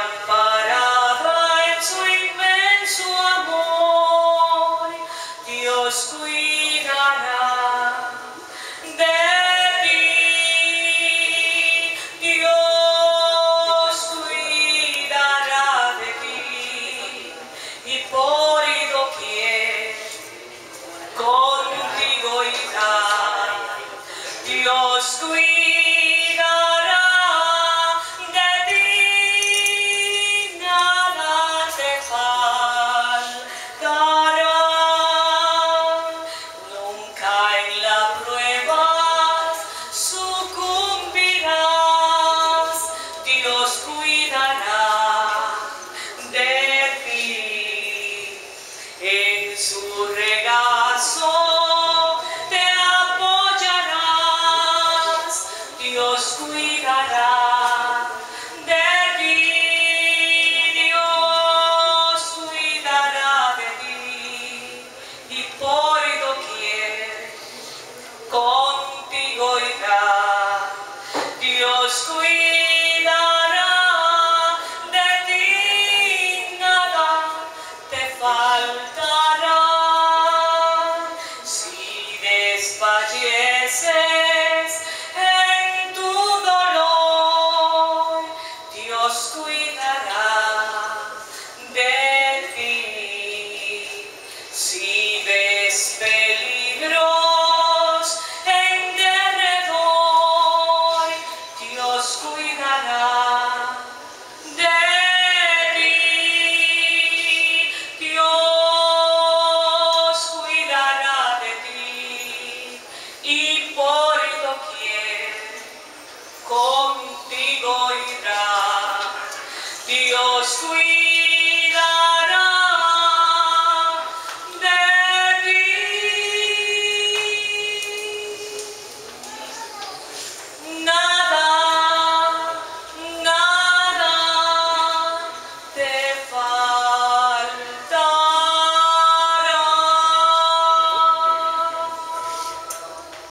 amparada en su inmenso amor, Dios cuidará de ti, Dios cuidará de ti, y por doquier contigo irá, Dios cuidará de ti, nada te faltará, nunca en la prueba sucumbirás, Dios cuidará de ti, en su regazo te apoyarás, Dios cuidará de ti, Dios cuidará de ti, y por doquier contigo irá, Dios cuidará de ti, nada te faltará. Si desfalleces en tu dolor, Dios cuidará de ti. Si ves peligros en derredor, Dios cuidará de ti, Dios cuidará de ti, y por doquier contigo irá, Dios cuidará.